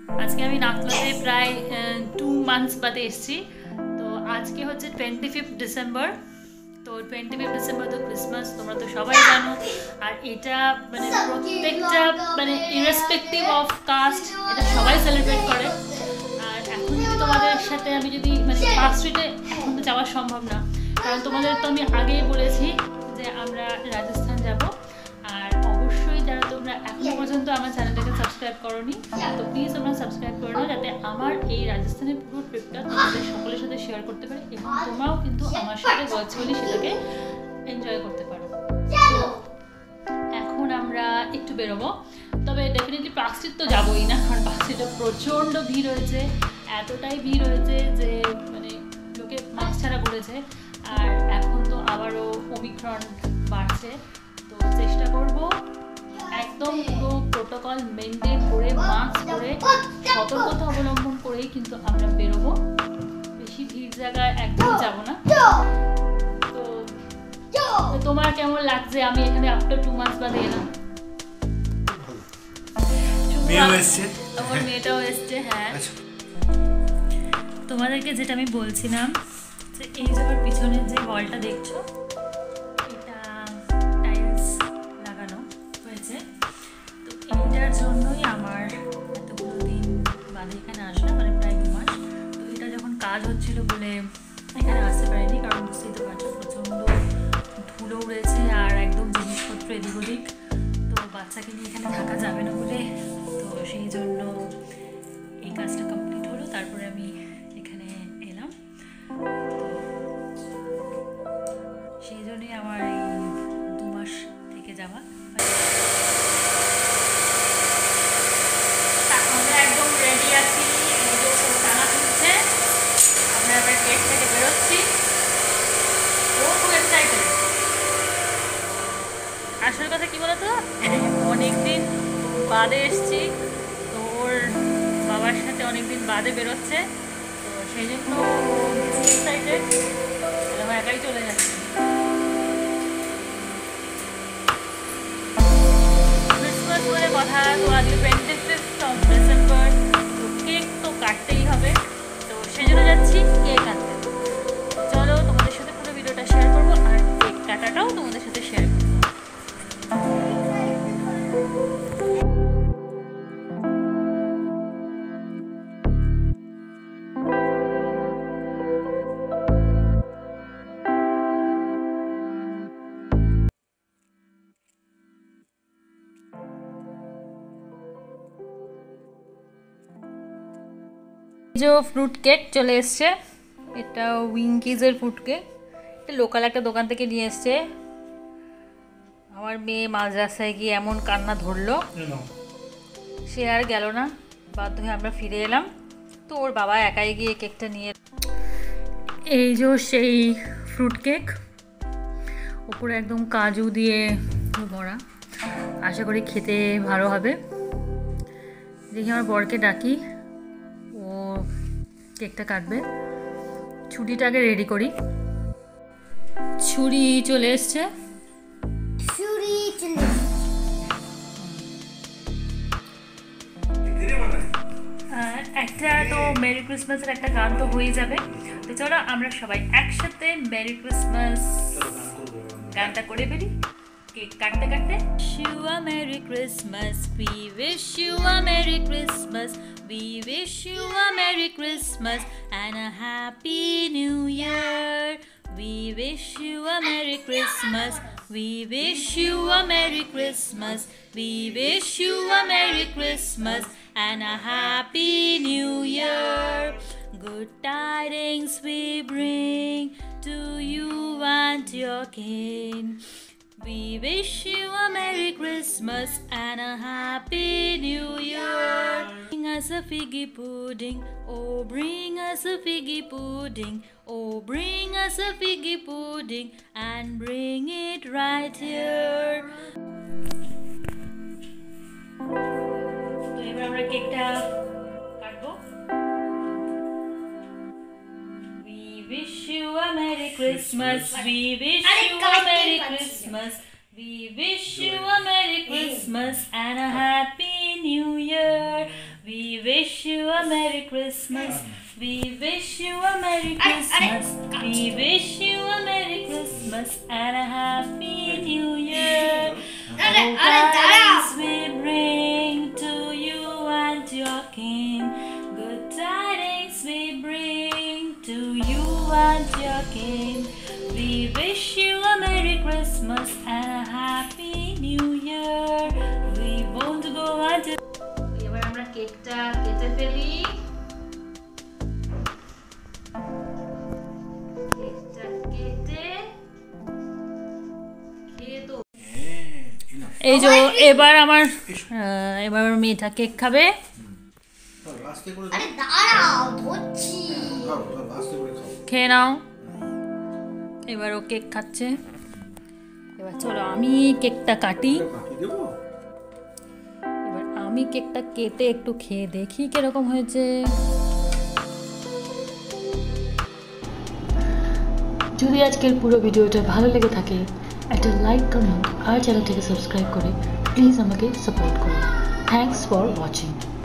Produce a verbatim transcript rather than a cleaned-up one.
আজকে আমি নাতলাতে প্রায় টু মান্থস বাদে এসেছি। তো আজকে হচ্ছে টোয়েন্টি ফিফথ ডিসেম্বর। তো টোয়েন্টি ফিফথ ডিসেম্বর তো ক্রিসমাস, তোমরা তো সবাই জানো। আর এটা মানে প্রত্যেকটা মানে ইরেসপেক্টিভ অফ কাস্ট এটা সবাই সেলিব্রেট করে। আর এখন যদি তোমাদের সাথে আমি যদি মানে পার্ক স্ট্রিটে এখন তো যাওয়া সম্ভব না, কারণ তোমাদের তো আমি আগেই বলেছি যে আমরা রাজস্থান যাব। আর অবশ্যই যারা তোমরা এখনো পর্যন্ত আমার চ্যানেলটাকে সাবস্ক্রাইব করোনি, তো প্লিজ তোমরা সাবস্ক্রাইব করে নাও, যাতে আমার এই রাজস্থানের পুরো ট্রিপটা তোমাদের সকলের সাথে শেয়ার করতে পারি এবং তোমরাও কিন্তু আমার সাথে ভার্চুয়ালি সেটাকে এনজয় করতে পারো। এখন আমরা একটু বেরোবো, তবে ডেফিনেটলি পার্ক স্ট্রিট তো যাবোই না, কারণ পার্ক স্ট্রিটে প্রচণ্ড ভিড় হয়েছে। এতটাই ভিড় হয়েছে যে মানে লোকে মাস্ক ছাড়া ঘুরেছে। আর এখন তো আবারও ওমিক্রন বাড়ছে, তো চেষ্টা করব একদম পুরো প্রোটোকল মেনটেন করে মাস্ক পরে সতর্কতা অবলম্বন করেই কিন্তু আমরা বেরোবো। বেশি ভিড় জায়গায় একদম যাব না। তো তোমার কেমন লাগছে আমি এখানে আফটার টু মান্থস বাদে এলাম? আমার মেয়েটাও এসছে। হ্যাঁ, তোমাদেরকে যেটা আমি বলছিলাম যে এই যে আমার পিছনের যে ওয়ালটা দেখছো, এটা টাইলস লাগানো হয়েছে। তো এইটার জন্যই আমার এতগুলো দিন বাদে এখানে আসলাম, মানে প্রায় দু মাস। তো এটা যখন কাজ হচ্ছিল বলে এখানে আসতে পারিনি, কারণ বুঝতেই তো পারছো প্রচণ্ড ধুলো উড়েছে আর একদম জিনিসপত্র এদিক ওদিক। তো বাচ্চাকে নিয়ে এখানে থাকা যাবে না বলে, তো সেই জন্য এই কাজটা কমপ্লিট হলো। তারপরে আমি এখানে এলাম। সেই জন্যই আমার এই দু মাস থেকে যাওয়া। আমরা একদম রেডি আছি, টানা তুলছে, আমরা এবার গেট থেকে বেরোচ্ছি। ও খুব এক্সাইটেড। আসল কথা কি বলতো, অনেকদিন বাদে এসছি, তো ওর বাবার সাথে অনেকদিন বাদে বেরোচ্ছে, তো সেই জন্য এক্সাইটেড। আমার একাই চলে যাচ্ছে। ক্রিসমাস বলে কথা, তো আজকে টোয়েন্টি ফিফথ অফ ডিসেম্বর, তো কেক তো কাটতেই হবে, তো সেই জন্য যাচ্ছি কেক আনতে। চলো তোমাদের সাথে পুরো ভিডিওটা শেয়ার করবো, আর কেক কাটাটাও তোমাদের সাথে শেয়ার করবো। যে ফ্রুট কেক চলে এসছে, এটা উইঙ্কিজের ফ্রুট কেক। এটা লোকাল একটা দোকান থেকে নিয়ে এসছে। আমার মেয়ে মাঝ রাস্তায় গিয়ে এমন কান্না ধরলো, সে আর গেল না, বাধ্য হয়ে আমরা ফিরে এলাম। তো ওর বাবা একাই গিয়ে কেকটা নিয়ে, এই যে সেই ফ্রুট কেক, ওপরে একদম কাজু দিয়ে ভরা। আশা করি খেতে ভালো হবে। দেখি আমার বরকে ডাকি, ও কেকটা কাটবে। ছুরিটাকে রেডি করি। ছুরি চলে এসছে। আর একটা তো মেরি ক্রিসমাসের একটা গান তো হয়ে যাবে। তো চলো আমরা সবাই একসাথে মেরি ক্রিসমাস গানটা করে ফেলি কেক কাটতে কাটতে। You a Merry Christmas, we wish you a Merry Christmas, we wish you a Merry Christmas and a Happy New Year. We wish you a Merry Christmas, we wish you a Merry Christmas, we wish you a Merry Christmas and a Happy New Year. Good tidings we bring to you and your kin. We wish you a Merry Christmas and a Happy New Year. Bring us a figgy pudding, oh bring us a figgy pudding, oh bring us a figgy pudding and bring it right here. তো এবার আমরা কেকটা কাটবো। We wish you a Merry Christmas, we wish you a Merry Christmas, we wish you a Merry Christmas and a Happy New Year. We wish you a Merry Christmas. We wish you a Merry Christmas. We wish you a Merry Christmas and a Happy New Year. Oh, tidings we bring to you and your King. Good tidings we bring to you and your King. We wish you a Merry Christmas and a Happy New Year. We won't go until. এবার আমরা কেকটা কেটে ফেলি। কেকটা কেটে খেয়ে তো এই যে এবার আমার এবার আমার মেয়েটা কেক খাবে। খেয়ে নাও। এবার ও কেক খাচ্ছে। এবার চলো আমি কেকটা কাটি। এবার আমি কেকটা কেটে একটু খেয়ে দেখি কিরকম হয়েছে। যদি আজকের পুরো ভিডিওটা ভালো লেগে থাকে একটা লাইক কমেন্ট আর চ্যানেলটিকে সাবস্ক্রাইব করে প্লিজ আমাকে সাপোর্ট করুন। Thanks for watching.